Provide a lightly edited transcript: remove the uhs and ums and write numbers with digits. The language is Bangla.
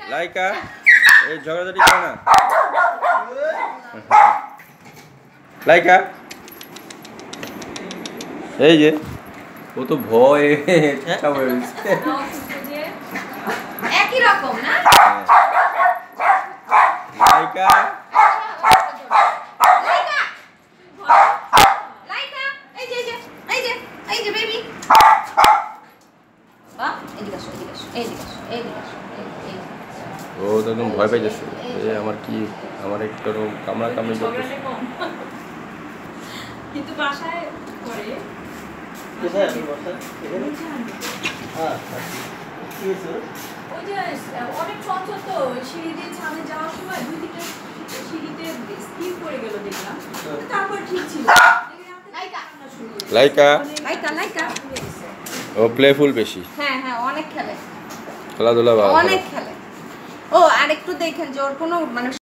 লাইকা এই ঝগড়াঝাটি করে না। লাইকা এই যে ও তো ভয় একই রকম না। লাইকা লাইকা এই যে এই যে এই যে বেবি বাহ এদিকে আসো এদিকে আসো এদিকে আসো এদিকে আসো ও তো একদম ভয় পেয়ে যাচ্ছে। এই আমার কি আমার একটু কামড়া কামড়ি করতেছে কিন্তু বাসায় করে কোথায় আছে বাসা এখানে? হ্যাঁ কি হয়েছে? ওই যে অনেক চঞ্চল তো সিঁড়ি দিয়ে ছাদে যাওয়ার সময় 2-3টা সিঁড়িতে স্কিপ করে গেল দেখলাম, তারপর ঠিক ছিল। লাইকা লাইকা লাইকা লাইকা ও প্লেফুল বেশি। হ্যাঁ হ্যাঁ অনেক খেলে, খেলাধুলা অনেক খেলে। ও আর একটু দেখেন যে ওর কোনো মানে